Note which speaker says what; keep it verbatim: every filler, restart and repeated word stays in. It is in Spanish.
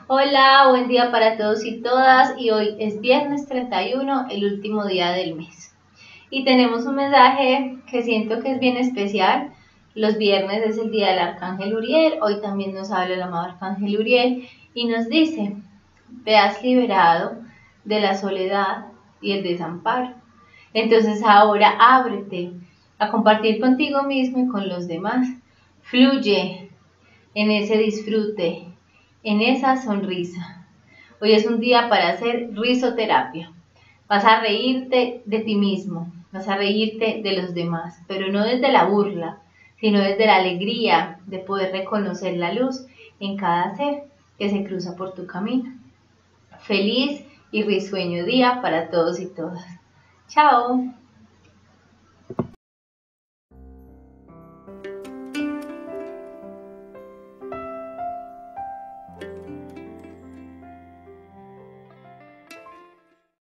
Speaker 1: Hola, buen día para todos y todas y hoy es viernes treinta y uno, el último día del mes. Y tenemos un mensaje que siento que es bien especial. Los viernes es el día del Arcángel Uriel, hoy también nos habla el amado Arcángel Uriel y nos dice: te has liberado de la soledad y el desamparo. Entonces ahora ábrete a compartir contigo mismo y con los demás. Fluye en ese disfrute, en esa sonrisa. Hoy es un día para hacer risoterapia. Vas a reírte de ti mismo, vas a reírte de los demás, pero no desde la burla, sino desde la alegría de poder reconocer la luz en cada ser que se cruza por tu camino. Feliz y risueño día para todos y todas. Chao.